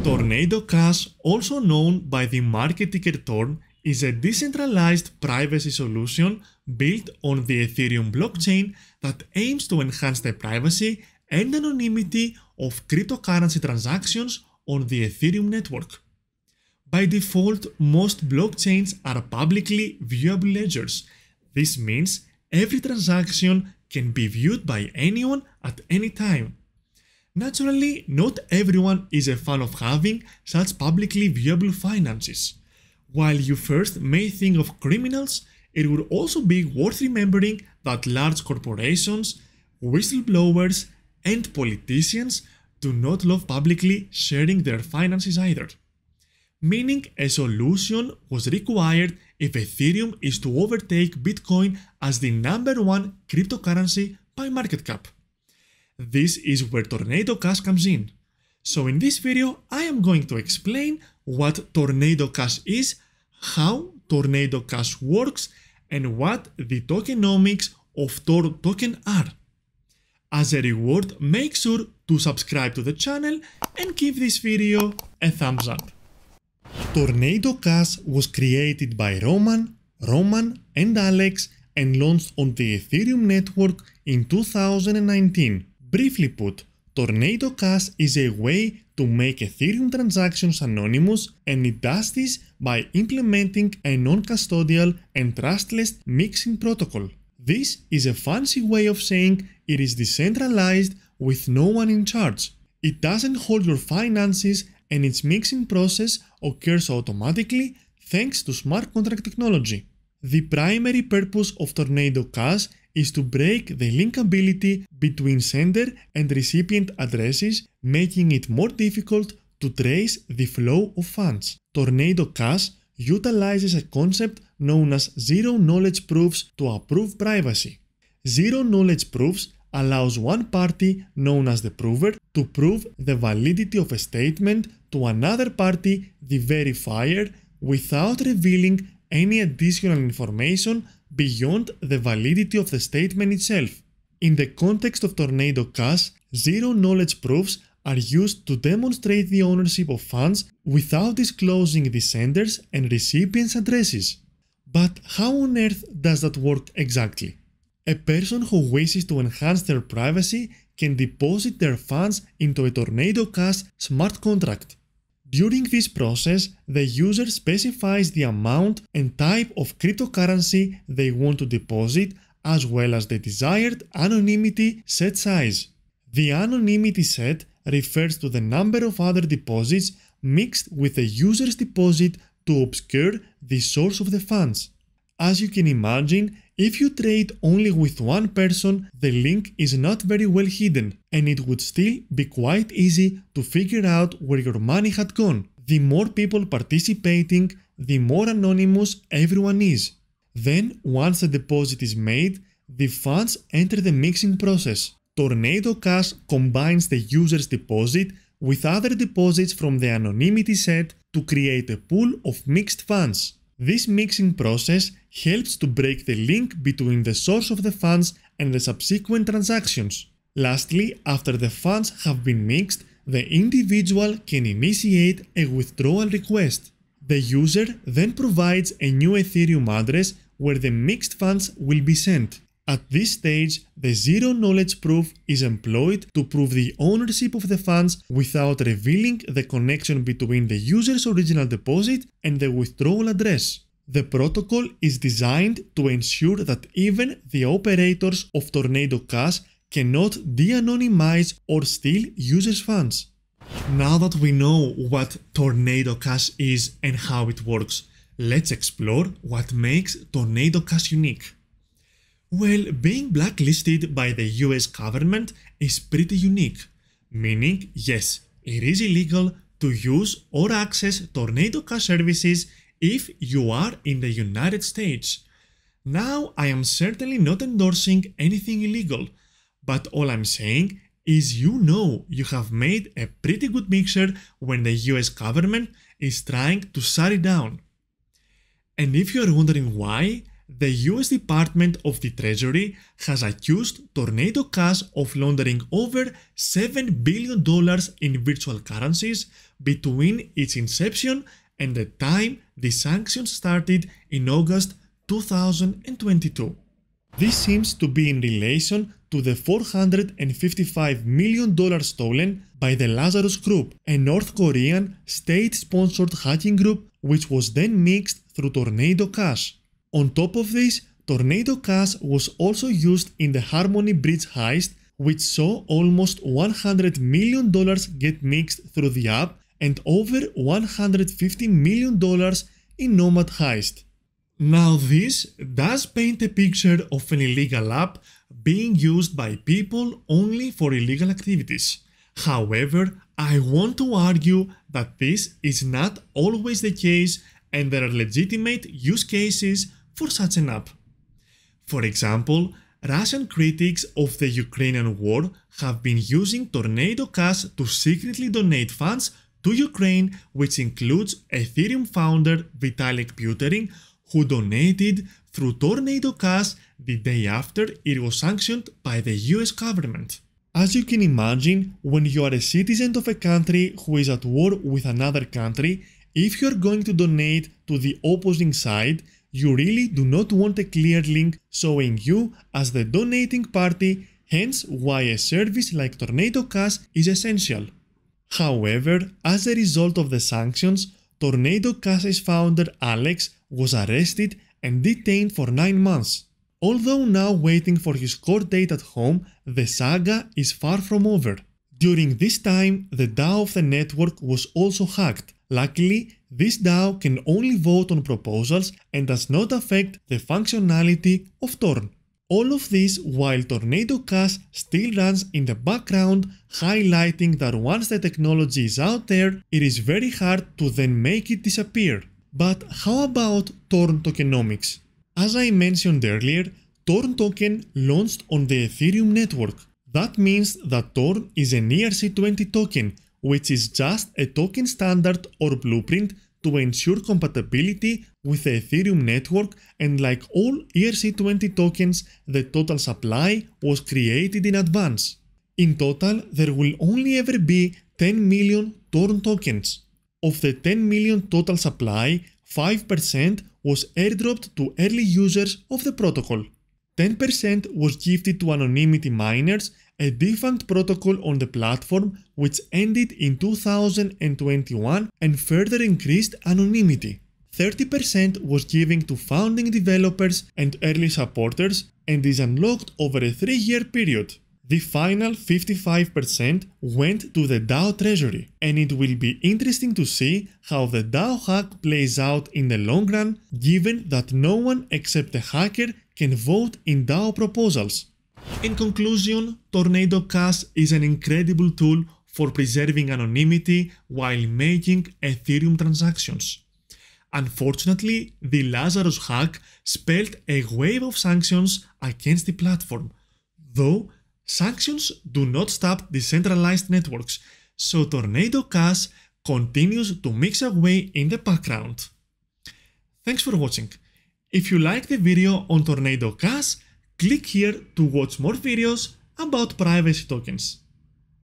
Tornado Cash, also known by the market ticker TORN, is a decentralized privacy solution built on the Ethereum blockchain that aims to enhance the privacy and anonymity of cryptocurrency transactions on the Ethereum network. By default, most blockchains are publicly viewable ledgers. This means every transaction can be viewed by anyone at any time. Naturally, not everyone is a fan of having such publicly viewable finances. While you first may think of criminals, it would also be worth remembering that large corporations, whistleblowers, and politicians do not love publicly sharing their finances either. Meaning a solution was required if Ethereum is to overtake Bitcoin as the #1 cryptocurrency by market cap. This is where Tornado Cash comes in. So in this video, I am going to explain what Tornado Cash is, how Tornado Cash works, and what the tokenomics of Tor token are. As a reward, make sure to subscribe to the channel and give this video a thumbs up. Tornado Cash was created by Roman and Alex and launched on the Ethereum Network in 2019. Briefly put, Tornado Cash is a way to make Ethereum transactions anonymous, and it does this by implementing a non-custodial and trustless mixing protocol. This is a fancy way of saying it is decentralized with no one in charge. It doesn't hold your finances, and its mixing process occurs automatically thanks to smart contract technology. The primary purpose of Tornado Cash is to break the linkability between sender and recipient addresses, making it more difficult to trace the flow of funds. Tornado Cash utilizes a concept known as zero-knowledge proofs to approve privacy. Zero-knowledge proofs allows one party, known as the prover, to prove the validity of a statement to another party, the verifier, without revealing any additional information beyond the validity of the statement itself. In the context of Tornado Cash, zero-knowledge proofs are used to demonstrate the ownership of funds without disclosing the senders and recipients' addresses. But how on earth does that work exactly? A person who wishes to enhance their privacy can deposit their funds into a Tornado Cash smart contract. During this process, the user specifies the amount and type of cryptocurrency they want to deposit, as well as the desired anonymity set size. The anonymity set refers to the number of other deposits mixed with the user's deposit to obscure the source of the funds. As you can imagine, if you trade only with one person, the link is not very well hidden, and it would still be quite easy to figure out where your money had gone. The more people participating, the more anonymous everyone is. Then, once the deposit is made, the funds enter the mixing process. Tornado Cash combines the user's deposit with other deposits from the anonymity set to create a pool of mixed funds. This mixing process helps to break the link between the source of the funds and the subsequent transactions. Lastly, after the funds have been mixed, the individual can initiate a withdrawal request. The user then provides a new Ethereum address where the mixed funds will be sent. At this stage, the zero-knowledge proof is employed to prove the ownership of the funds without revealing the connection between the user's original deposit and the withdrawal address. The protocol is designed to ensure that even the operators of Tornado Cash cannot de-anonymize or steal users' funds. Now that we know what Tornado Cash is and how it works, let's explore what makes Tornado Cash unique. Well, being blacklisted by the US government is pretty unique, meaning yes, it is illegal to use or access Tornado Cash services if you are in the United States. Now, I am certainly not endorsing anything illegal, but all I'm saying is you have made a pretty good mixture when the US government is trying to shut it down. And if you are wondering why, the US Department of the Treasury has accused Tornado Cash of laundering over $7 billion in virtual currencies between its inception and the time the sanctions started in August 2022. This seems to be in relation to the $455 million stolen by the Lazarus Group, a North Korean state-sponsored hacking group which was then mixed through Tornado Cash. On top of this, Tornado Cash was also used in the Harmony Bridge heist, which saw almost $100 million get mixed through the app and over $150 million in Nomad heist. Now this does paint a picture of an illegal app being used by people only for illegal activities. However, I want to argue that this is not always the case and there are legitimate use cases for such an app. For example, Russian critics of the Ukrainian war have been using Tornado Cash to secretly donate funds to Ukraine, which includes Ethereum founder Vitalik Buterin, who donated through Tornado Cash the day after it was sanctioned by the US government. As you can imagine, when you are a citizen of a country who is at war with another country, if you are going to donate to the opposing side, you really do not want a clear link showing you as the donating party, hence why a service like Tornado Cash is essential. However, as a result of the sanctions, Tornado Cash's founder Alex was arrested and detained for 9 months. Although now waiting for his court date at home, the saga is far from over. During this time, the DAO of the network was also hacked. Luckily, this DAO can only vote on proposals and does not affect the functionality of Torn. All of this while Tornado Cash still runs in the background, highlighting that once the technology is out there, it is very hard to then make it disappear. But how about Torn Tokenomics? As I mentioned earlier, Torn token launched on the Ethereum Network. That means that Torn is an ERC20 token, which is just a token standard or blueprint to ensure compatibility with the Ethereum network, and like all ERC20 tokens, the total supply was created in advance. In total, there will only ever be 10 million Torn tokens. Of the 10 million total supply, 5% was airdropped to early users of the protocol. 10% was gifted to anonymity miners, a defunct protocol on the platform which ended in 2021 and further increased anonymity. 30% was given to founding developers and early supporters and is unlocked over a 3-year period. The final 55% went to the DAO treasury, and it will be interesting to see how the DAO hack plays out in the long run, given that no one except the hacker can vote in DAO proposals. In conclusion, Tornado Cash is an incredible tool for preserving anonymity while making Ethereum transactions. Unfortunately, the Lazarus hack spelled a wave of sanctions against the platform, though sanctions do not stop decentralized networks, so Tornado Cash continues to mix away in the background. Thanks for watching. If you like the video on Tornado Cash, click here to watch more videos about privacy tokens.